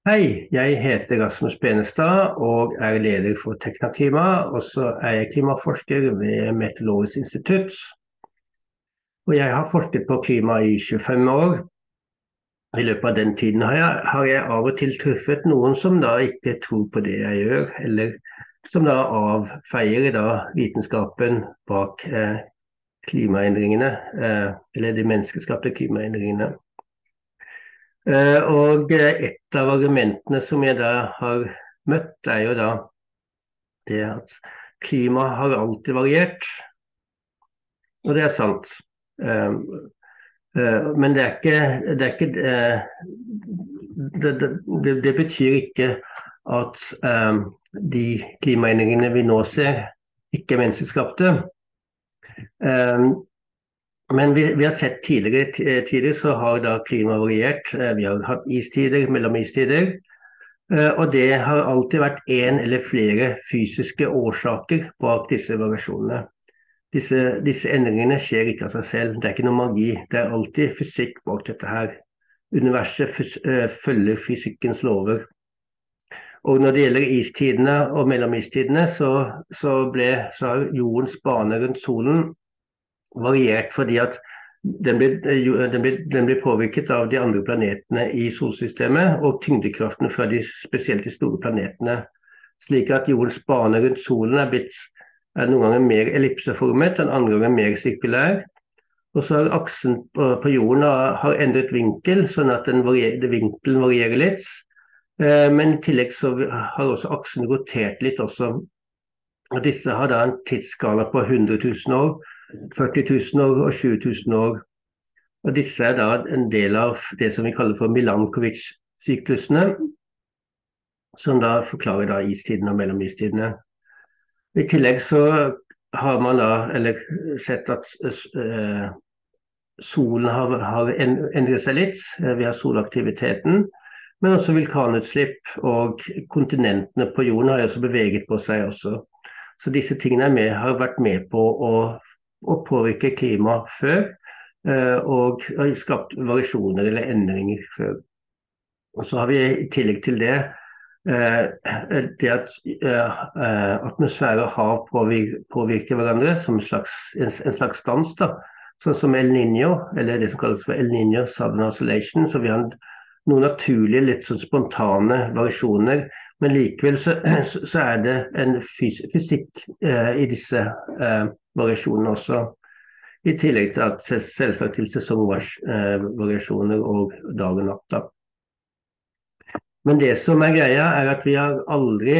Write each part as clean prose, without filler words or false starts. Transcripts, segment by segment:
Hei, jeg heter Rasmus Benestad og er leder for Teknaklima, og så er jeg klimaforsker ved Meteorologisk institutt. Og jeg har forsket på klima i 25 år. I løpet av den tiden har jeg av og til truffet noen som da ikke tror på det jeg gjør, eller som da avfeier da vitenskapen bak klimaendringene, eller de menneskeskapte klimaendringene. Og et av argumentene som jeg da har møtt, er jo da det at klima har alltid variert, og det er sant. Men det betyr ikke at de klimaendringene vi nå ser, ikke er menneskeskapte. Men vi har sett tidligere så har da klima variert. Vi har hatt istider, mellomistider, og det har alltid vært en eller flere fysiske årsaker bak disse variasjonene. Disse endringene skjer ikke av seg selv, det er ikke noe magi, det er alltid fysikk bak dette her. Universet følger fysikkens lover. Og når det gjelder istidene og mellomistidene, så har jordens bane rundt solen variert fordi at den blir påvirket av de andre planetene i solsystemet og tyngdekraften fra spesielt de store planetene, slik at jordens bane rundt solen er noen ganger mer ellipseformet, den andre ganger mer sirkulær. Og så har aksen på jorden har endret vinkel, sånn at vinkelen varierer litt. Men i tillegg så har også aksen rotert litt også. Og disse har da en tidsskala på 100 000 år, 40 000 år og 20 000 år. Og disse er da en del av det som vi kaller for Milankovitch-syklusene, som da forklarer da istidene og mellomistidene. I tillegg så har man da sett at solen har endret seg litt. Vi har solaktiviteten, men også vulkanutslipp, og kontinentene på jorden har også beveget på seg også. Så disse tingene har vært med på å påvirke klima før, og har skapt variasjoner eller endringer før. Og så har vi i tillegg til det at atmosfære og hav påvirker hverandre som en slags dans, da. Sånn som El Niño, eller det som kalles for El Niño Southern Oscillation, så vi har noen naturlige, litt sånn spontane variasjoner, men likevel så er det en fysikk i disse variasjonene også, i tillegg til at selvsagt til sesongvariasjoner og dag og natt da. Men det som er greia er at vi har aldri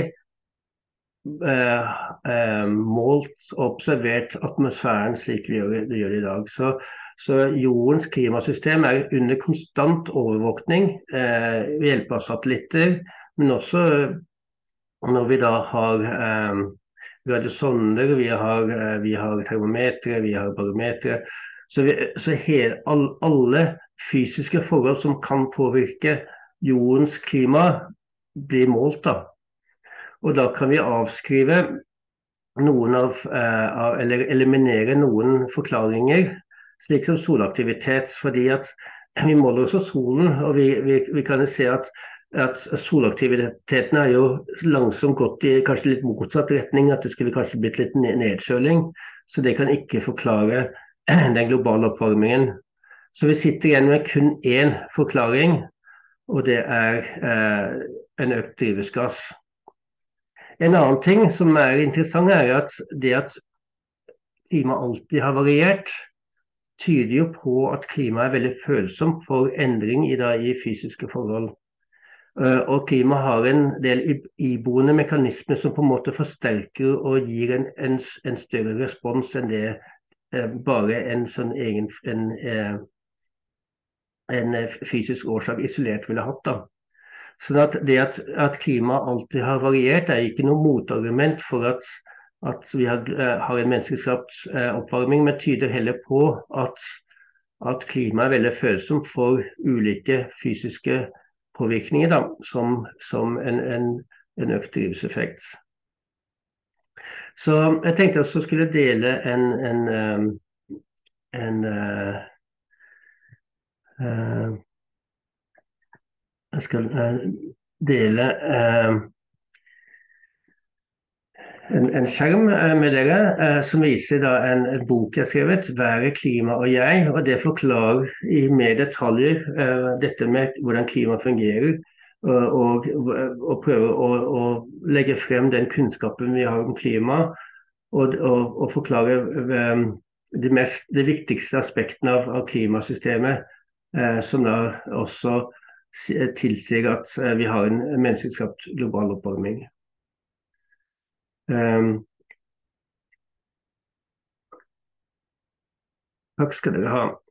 målt og observert atmosfæren slik vi gjør i dag. Så jordens klimasystem er under konstant overvåkning ved hjelp av satellitter, men også når vi da har sonder, vi har termometre, vi har barometre. Så alle fysiske forhold som kan påvirke jordens klima blir målt da. Og da kan vi avskrive noen eller eliminere noen forklaringer, slik som solaktivitet, fordi at vi måler også solen, og vi kan se at solaktiviteten har jo langsomt gått i kanskje litt motsatt retning, at det skulle kanskje blitt litt nedkjøling, så det kan ikke forklare den globale oppvarmingen. Så vi sitter igjen med kun én forklaring, og det er en økt drivhusgass. En annen ting som er interessant er at det at klima alltid har variert, tyder jo på at klima er veldig følsomt for endring i fysiske forhold. Og klima har en del iboende mekanismer som på en måte forsterker og gir en større respons enn det bare en sånn en fysisk årsak isolert ville hatt da. Så det at klima alltid har variert er ikke noe motargument for at vi har en menneskeskapt oppvarming, men tyder heller på at klima er veldig følsomt for ulike fysiske påvirkninger da, som en økt drivhuseffekt. Så jeg tenkte også skulle dele dele en skjerm med dere som viser da en bok jeg har skrevet, Været, klima og jeg. Og det forklarer i mer detaljer dette med hvordan klima fungerer. Og prøver å legge frem den kunnskapen vi har om klima, og forklare de viktigste aspektene av klimasystemet, som da også tilsier at vi har en menneskeskapt global oppvarming. Takk skal dere ha.